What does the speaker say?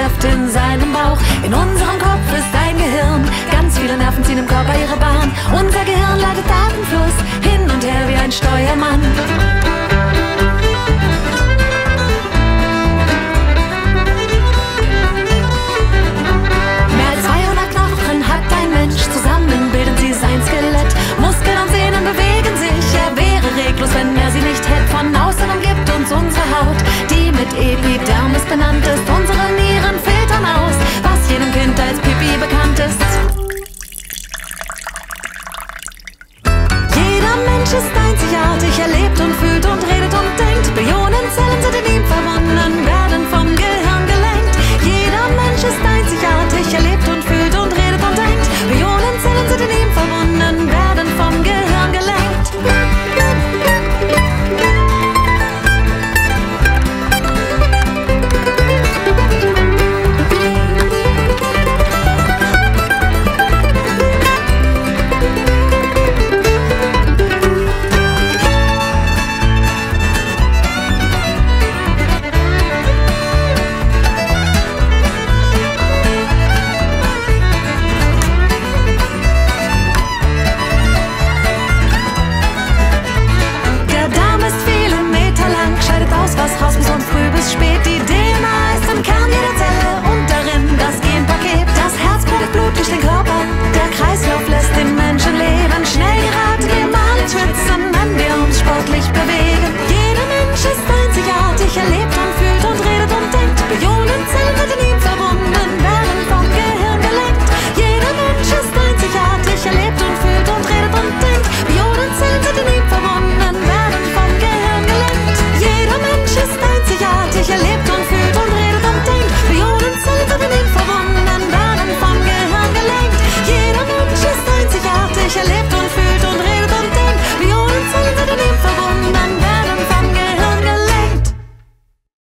Kräfte in seinem Bauch. In unserem Kopf ist ein Gehirn, ganz viele Nerven ziehen im Körper ihre Bahn. Unser Gehirn leitet Datenfluss hin und her wie ein Steuermann.